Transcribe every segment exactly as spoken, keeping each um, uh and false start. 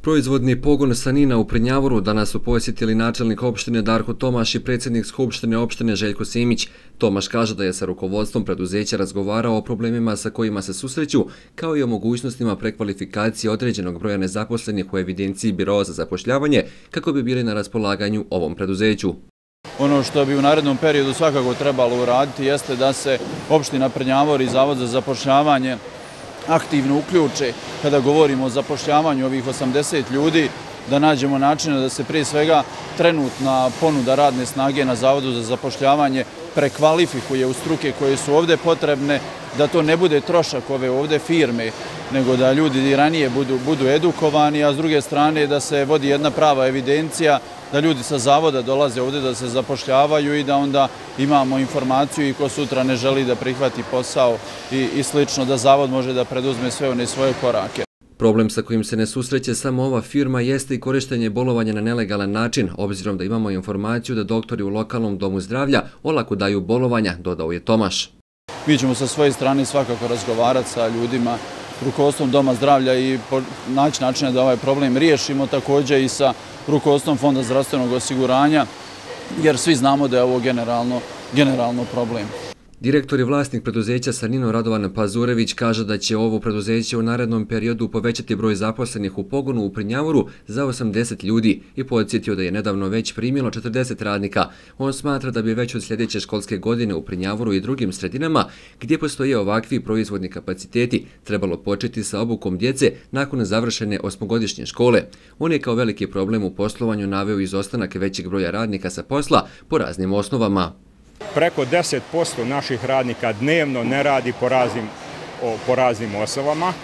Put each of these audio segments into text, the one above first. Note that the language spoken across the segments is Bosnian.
Proizvodni pogon Sanina u Prnjavoru danas su posjetili načelnik opštine Darko Tomaš i predsjednik Skupštine opštine Željko Simić. Tomaš kaže da je sa rukovodstvom preduzeća razgovarao o problemima sa kojima se susreću, kao i o mogućnostima prekvalifikacije određenog broja nezaposlenih u evidenciji Biroa za zapošljavanje, kako bi bili na raspolaganju ovom preduzeću. Ono što bi u narednom periodu svakako trebalo uraditi jeste da se opština Prnjavor i Zavod za zapošljavanje aktivno uključe kada govorimo o zapošljavanju ovih osamdeset ljudi, da nađemo načina da se prije svega trenutna ponuda radne snage na Zavodu za zapošljavanje prekvalifikuje u struke koje su ovdje potrebne, da to ne bude trošak ove ovdje firme, nego da ljudi i ranije budu, budu edukovani, a s druge strane da se vodi jedna prava evidencija, da ljudi sa zavoda dolaze ovdje da se zapošljavaju i da onda imamo informaciju i ko sutra ne želi da prihvati posao i, i slično, da zavod može da preduzme sve one svoje korake. Problem sa kojim se ne susreće samo ova firma jeste i korištenje bolovanja na nelegalan način, obzirom da imamo informaciju da doktori u lokalnom domu zdravlja olako daju bolovanja, dodao je Tomaš. Mi ćemo sa svoje strane svakako razgovarati sa ljudima, rukovodstvom doma zdravlja i naći načina da ovaj problem riješimo, također i sa rukovodstvom Fonda zdravstvenog osiguranja, jer svi znamo da je ovo generalno, generalno problem. Direktor i vlasnik preduzeća Sanino Radovan Pazurević kaže da će ovo preduzeće u narednom periodu povećati broj zaposlenih u pogonu u Prnjavoru za osamdeset ljudi i podsjetio da je nedavno već primilo četrdeset radnika. On smatra da bi već od sljedeće školske godine u Prnjavoru i drugim sredinama, gdje postoje ovakvi proizvodni kapaciteti, trebalo početi sa obukom djece nakon završene osmogodišnje škole. On je kao veliki problem u poslovanju naveo izostanak većeg broja radnika sa posla po raznim osnovama. Preko deset posto naših radnika dnevno ne radi po raznim, po raznim osnovama.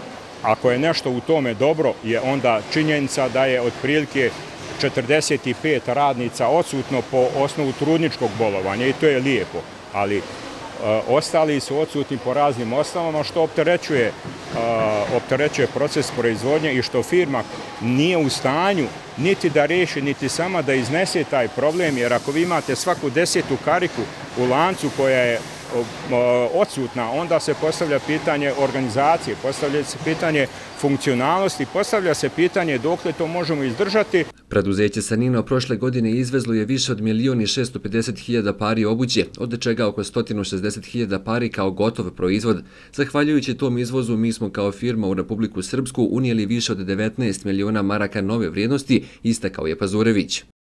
Ako je nešto u tome dobro, je onda činjenica da je otprilike četrdeset pet radnica odsutno po osnovu trudničkog bolovanja i to je lijepo, ali ostali su odsutni po raznim osnovama, što opterećuje, opterećuje proces proizvodnje i što firma nije u stanju niti da riješi, niti sama da iznese taj problem, jer ako vi imate svaku desetu kariku u lancu koja je odsutna, onda se postavlja pitanje organizacije, postavlja se pitanje funkcionalnosti, postavlja se pitanje dokle to možemo izdržati. Preduzeće Sanino prošle godine izvezlo je više od milion i šesto pedeset hiljada pari obuće, od čega oko sto šezdeset hiljada pari kao gotov proizvod. Zahvaljujući tom izvozu, mi smo kao firma u Republiku Srpsku unijeli više od devetnaest miliona maraka nove vrijednosti, istakao je Pazurević.